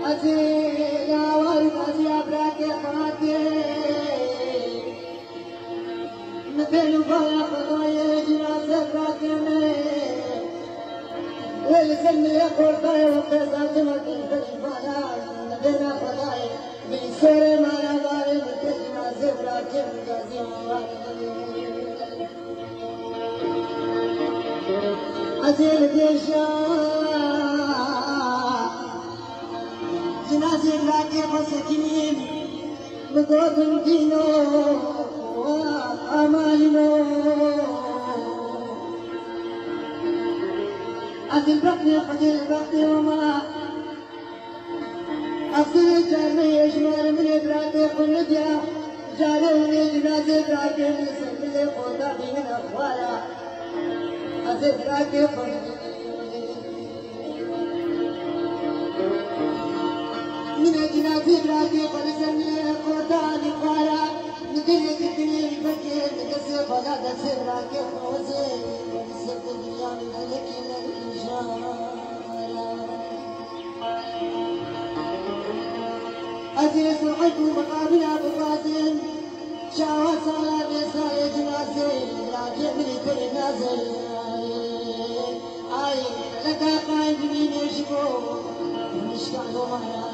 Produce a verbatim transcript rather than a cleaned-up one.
أجي يا وارد أجي أبراك يا خاتي مثل بايا خضايا جنازة براكني والسن يقول طيب وقصة مكين تجفانا ندينا خضايا بيسير ما نباري مثل جنازة براكن جازي أجي الديشا جنازة براكي فسكين بقوة دينو وأمانو أزل بطني قتل بطني وما أصل جارني يشمر من إدراكي قلديا جاروني جنازة براكي نسمي قوتا من أخوالا أزل براكي قلديا من جنازة براكي قلديا قوتا نخوالا ندري كتني بكي نكسر فلا دسر براكي قوزي نسر الدنيا من هلكي أجي صحيح مقابلها بقاسم شاوى صلاة بيسايا جنازي لكن مني كل نازل أي لك قايم بمين يشبو مش كانوا معنا